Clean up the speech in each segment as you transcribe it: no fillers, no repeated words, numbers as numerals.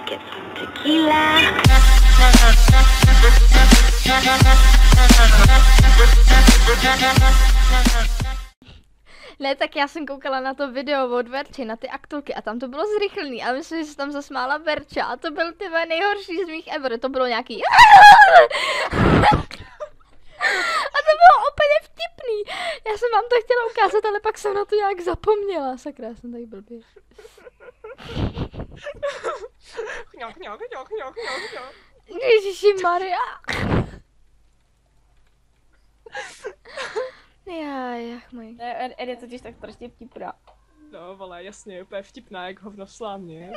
get some tequila. Ne, tak já jsem koukala na to video od Verči, na ty aktulky a tam to bylo zrychlený a myslím, že se tam zasmála Verča a to byl ty nejhorší z mých ever, to bylo nějaký a to bylo úplně vtipný. Já jsem vám to chtěla ukázat, ale pak jsem na to nějak zapomněla. Sakra, já jsem tady blbě. Ježišimaria. Jach můj. Ed je totiž tak strašně vtipná. No, vole, jasně, úplně vtipná, jak hovno v slámě.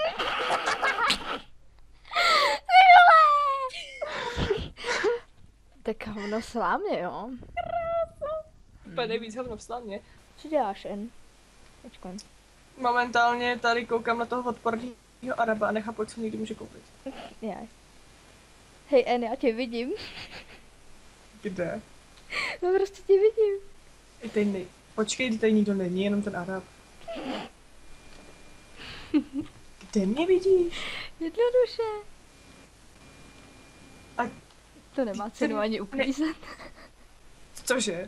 Tak hovno slámě, jo. Úplně nejvíc hovno v slámě. Co děláš, En? Počkej. Momentálně tady koukám na toho odporného Araba a nechápu, jak se někdy může koupit. Jaj. Hej, En, já tě vidím. Kde? No prostě tě vidím. Počkej, tady nikdo není, jenom ten Arab. Kde mě vidíš? Jednoduše. A to nemá cenu ani uklízet. Cože?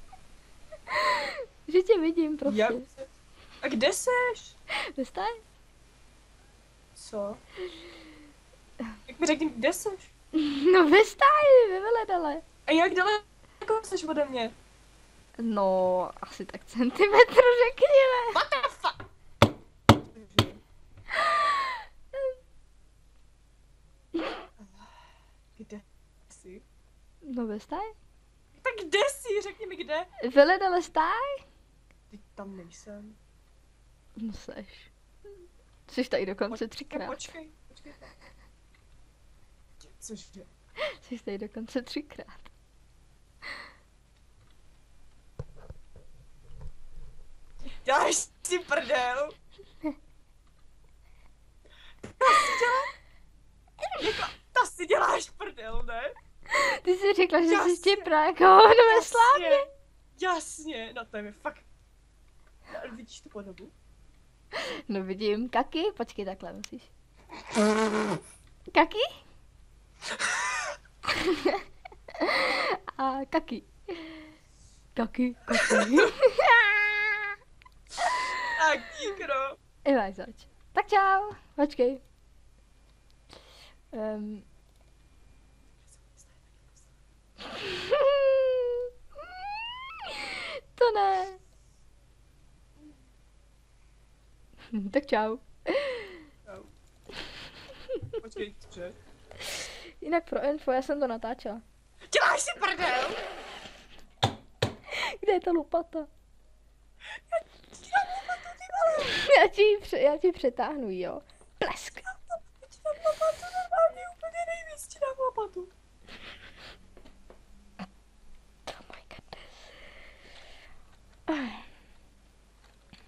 Že tě vidím prostě. Jak? A kde seš? Vystaj? Co? Jak mi řekni, kde seš? No vystaj, ve Veledale. A jak daleko seš ode mě? No, asi tak centimetr, řekněme. What the fuck? Kde jsi? No vystaj. Tak kde jsi? Řekni mi kde. Veledale stáj? Teď tam nejsem. No seš. Jsi tady dokonce třikrát. Počkej. Cože? Jsi tady dokonce třikrát. Děláš si prdel? To si děláš prdel, ne? Ty jsi řekla, že Jasně. jsi vtipná jako hovno ve slámě. Jasně, no to je mi fakt... No, vidíš tu podobu? No vidím, Kaki, počkej, takhle musíš. Kaki? A Kaki. Kaki. A kíkro. Ivaj, zač. Tak čau, počkej. To ne. Tak čau. Čau. Počkej, cože? Jinak pro info, já jsem to natáčela. Děláš si prdel? Kde je ta lopata? Já ti přetáhnu, jo. Plesk.